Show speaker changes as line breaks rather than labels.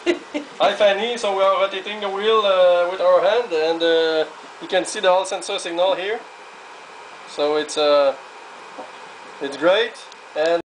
Hi Fanny, so we are rotating the wheel with our hand, and you can see the hall sensor signal here. So it's great. And